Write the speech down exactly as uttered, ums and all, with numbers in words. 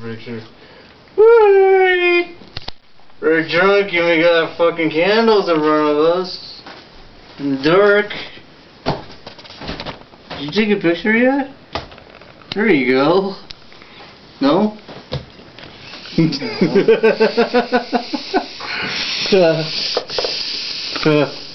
picture. Whee! We're drunk and we got fucking candles in front of us. In the dark. Did you take a picture yet? There you go. No? No.